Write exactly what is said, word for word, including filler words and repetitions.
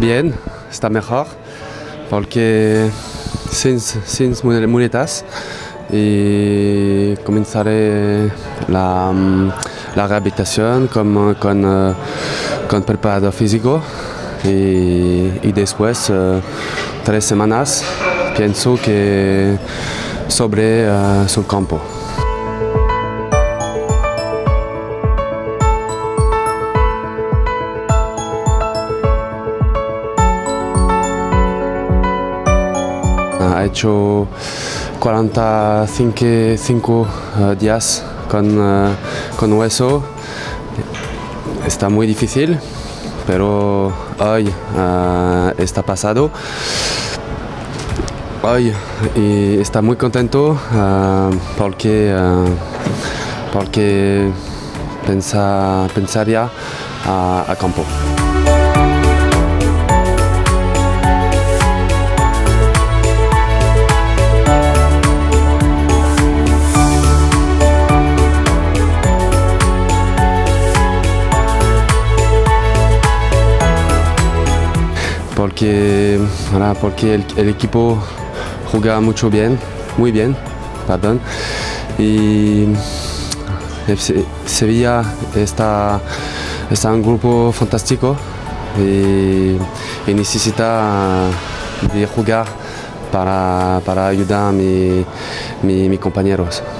bien, está mejor, porque sin, sin muletas y comenzaré la, la rehabilitación con, con, con preparador físico y, y después uh, tres semanas pienso que sobre uh, su campo. Ha hecho cuarenta y cinco uh, días con, uh, con hueso. Está muy difícil, pero hoy uh, está pasado. Hoy y está muy contento uh, porque, uh, porque pensa, pensaría a, a campo. Porque, voilà, porque el, el equipo juega mucho bien, muy bien, perdón, y Sevilla está, está un grupo fantástico y, y necesita de jugar para, para ayudar a mis mi, mi compañeros.